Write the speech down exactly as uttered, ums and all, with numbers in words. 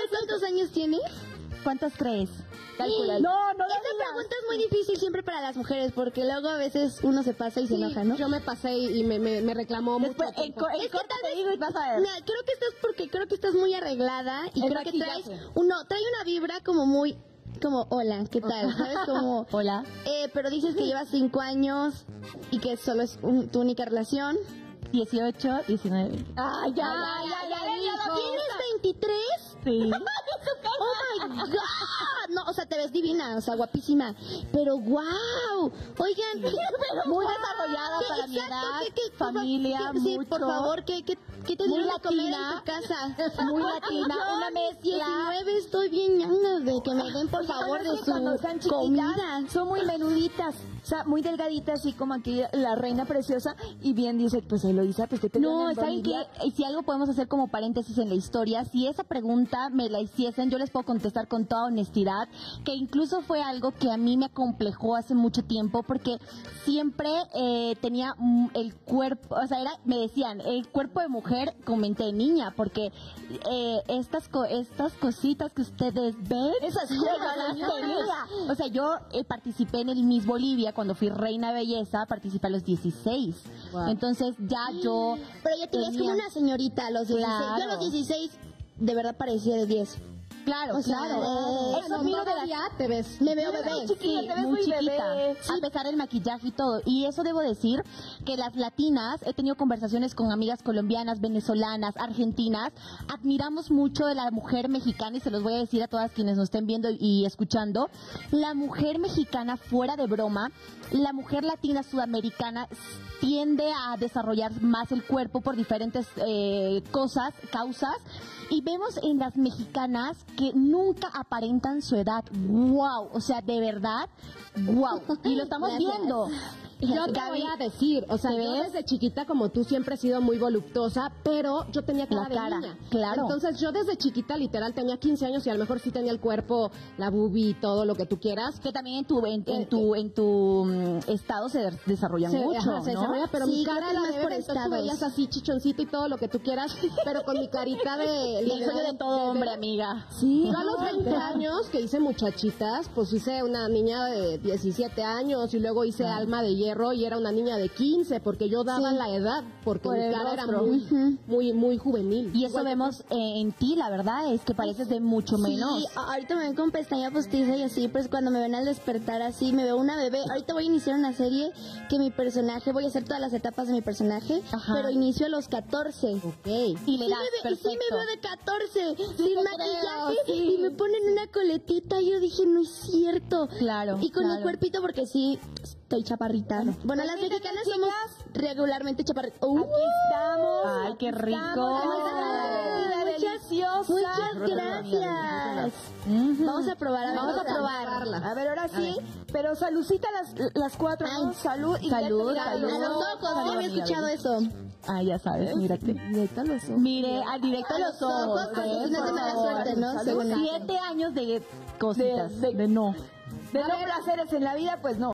¿Cuántos años tienes? ¿Cuántos crees? Calcula. No, no lo Esta digas. pregunta es muy difícil siempre para las mujeres porque luego a veces uno se pasa y se Sí, enoja, ¿no? Yo me pasé y me, me, me reclamó Después, mucho. en, co- en Es que corte tal te vez- digo y vas a ver. Mira, creo que estás porque creo que estás muy arreglada y El creo que maquillaje. traes uno trae una vibra como muy como hola, ¿qué tal? ¿Sabes? Como Hola. eh, pero dices que llevas cinco años y que solo es un- tu única relación. dieciocho, diecinueve. Ah, ya, ya, ya, ya le dijo. ¿Tienes veintitrés? Sí. Oh my God. No, o sea, te ves divina, o sea, guapísima. Pero wow. Oigan, pero Muy guau. desarrollada ¿Qué- para mi exacto, edad, qué- qué- por familia, favor, sí, mucho. por favor, ¿qué, qué, qué te Muy dieron de comer en latina. tu casa? Muy latina, Yo, una mezcla. diecinueve, estoy bien ñanga de que me den, por favor, de Es que cuando su están chiquitas, comida. son muy menuditas, o sea, muy delgaditas, así como aquí la reina preciosa, y bien dice, pues Eloisa, pues que te No, vieron en ¿saben qué? Bolivia. Y si algo podemos hacer como paréntesis en la historia, si esa pregunta me la hiciesen, yo les puedo contestar con toda honestidad, que incluso fue algo que a mí me acomplejó hace mucho tiempo, porque siempre eh, tenía mm, el cuerpo, o sea, era, me decían, el cuerpo de mujer con mente de niña, porque eh, estas co estas cositas que ustedes ven, esas cosas, o sea, yo eh, participé en el Miss Bolivia cuando fui reina de belleza, participé a los dieciséis. Wow. Entonces ya yo Pero ya te ves tenía- como una señorita a los dieciséis. Yo a los Claro. dieciséis de verdad parecía de diez. Claro, O sea, claro. eh, Eso miro de la... Ya te ves. Me veo bebé. Sí, chiquilla, te ves muy muy chiquita, bebé. a pesar del maquillaje y todo. Y eso debo decir que las latinas, he tenido conversaciones con amigas colombianas, venezolanas, argentinas, admiramos mucho de la mujer mexicana y se los voy a decir a todas quienes nos estén viendo y escuchando. La mujer mexicana, fuera de broma, la mujer latina sudamericana tiende a desarrollar más el cuerpo por diferentes eh, cosas, causas. Y vemos en las mexicanas que nunca aparentan su edad. ¡Wow! O sea, de verdad, ¡wow! Y lo estamos Gracias. viendo. Yo te Gaby, voy a decir, o sea, ¿te yo ves? desde chiquita, como tú, siempre he sido muy voluptuosa, pero yo tenía cara La de cara, niña. claro. Entonces, yo desde chiquita, literal, tenía quince años y a lo mejor sí tenía el cuerpo, la boobie, todo lo que tú quieras. que también en tu en, en tu en tu mm, estado se de- desarrolla Se, mucho, ajá, se ¿no? desarrolla, pero Sí, mi creo cara que era más de por bebé, entonces tú estados. veías así chichoncito y todo lo que tú quieras, pero con mi carita de... El sueño de todo bebé. hombre, amiga. Sí, yo a los No, veinte pero- años que hice muchachitas, pues hice una niña de diecisiete años y luego hice Alma de Hierro y era una niña de quince porque yo daba Sí. la edad, porque Por mi el cara era rostro. muy, muy, muy juvenil. Y eso Igual que vemos eh, en ti, la verdad, es que pareces de mucho menos. Sí, a- ahorita me ven con pestaña postiza y así, pues cuando me ven al despertar así, me veo una bebé. Ahorita voy a iniciar una serie que mi personaje, voy a hacer todas las etapas de mi personaje, Ajá. pero inicio a los catorce. Ok. Y le Sí das, me ve- y sí me perfecto. veo de catorce, sin te maquillaje, creo, sí. y me ponen una coletita, y yo dije, no es cierto. Claro, Y con claro. el cuerpito, porque sí, estoy chaparrita. Bueno, las mexicanas somos regularmente chaparritas. Uh, Aquí estamos. Ay, qué rico. Estamos en esta comida Muchas- deliciosa. muchas gracias. Ujú. Vamos a probar, a ver, Vamos a probarla. A ver, ahora sí. Pero saludcita las, las cuatro, ¿no? Ay. Salud y Salud, directo, salud. A los ojos, sí había escuchado eso. Ah, ya sabes, mírate. Directo a los ojos. Mire, al directo a los ojos. porque ¿eh? si no Por se me da favor. suerte, ¿no? Salud. Según- Siete años de cositas, De- de, de- no. De no placeres en la vida, pues no.